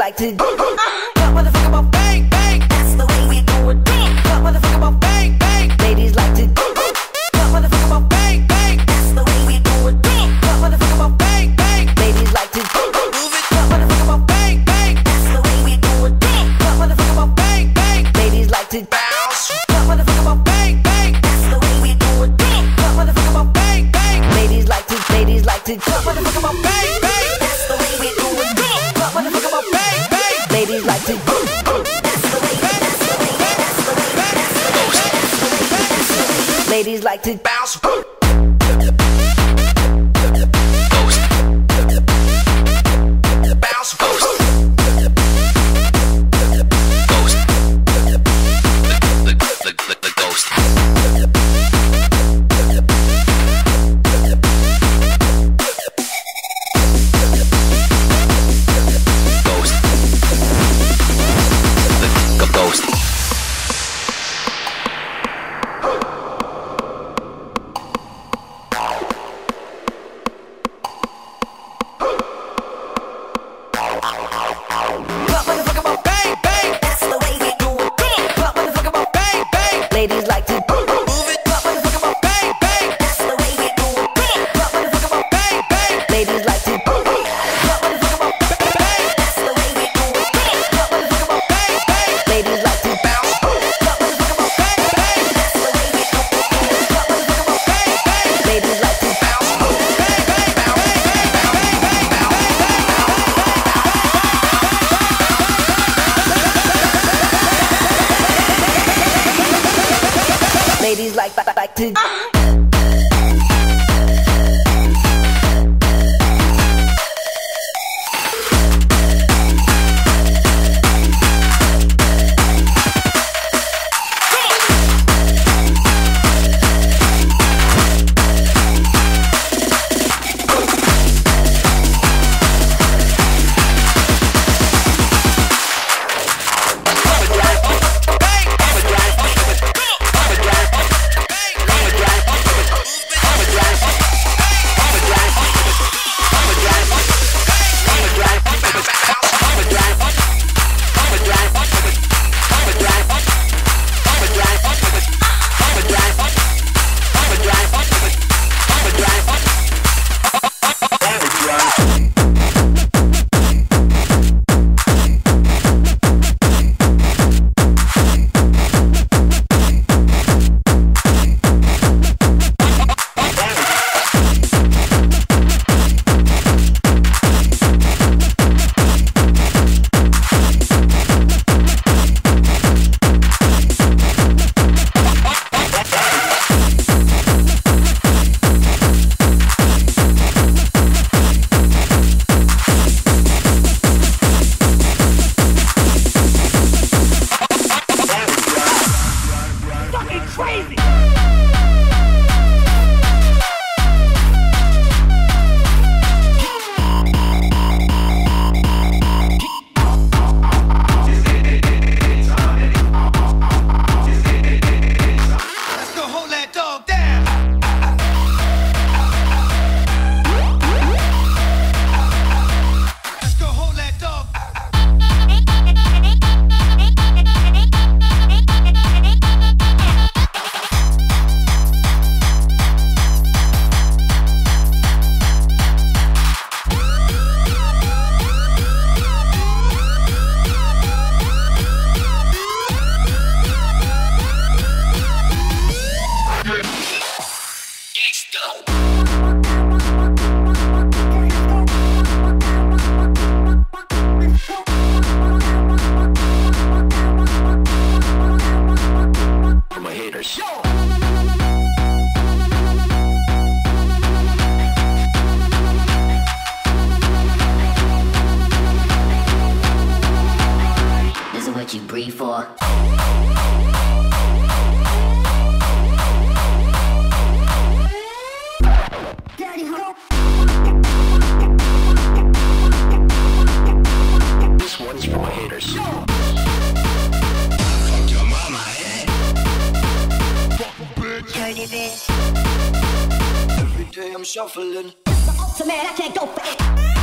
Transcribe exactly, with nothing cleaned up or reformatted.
like to motherfucker about bang bang. That's the way we do it. Motherfucker about bang bang. Ladies like to motherfucker about bang bang. That's the way we do it. Motherfucker about bang bang. Ladies like to move it. Motherfucker about bang bang. That's the way we do it. Motherfucker about bang bang. Ladies like to bounce. Motherfucker about bang bang. That's the way we do it. Motherfucker about bang bang. Ladies like to, ladies like to motherfucker about bang bang. That's the way we do it. Motherfucker about bang bang. Ladies like to. That's the way. That's the way. That's the way. That's the way. That's the way. Ladies like to bounce. Ladies like to move it. Motherfucker about bang bang. That's the way we do it. Motherfucker about bang bang. Ladies like to motherfucker about bang bang. That's the way we do it. Motherfucker about bang bang. Ladies like to bounce. Motherfucker about bang bang. That's the way we do it. Motherfucker about bang bang. Ladies like to bounce. Bang bang bounce. Ladies like like, like to crazy. You breathe for. This one's for my haters. Fuck your mama, eh? Fuck a bitch. Dirty bitch. Every day I'm shuffling. It's the ultimate, I can't go for it.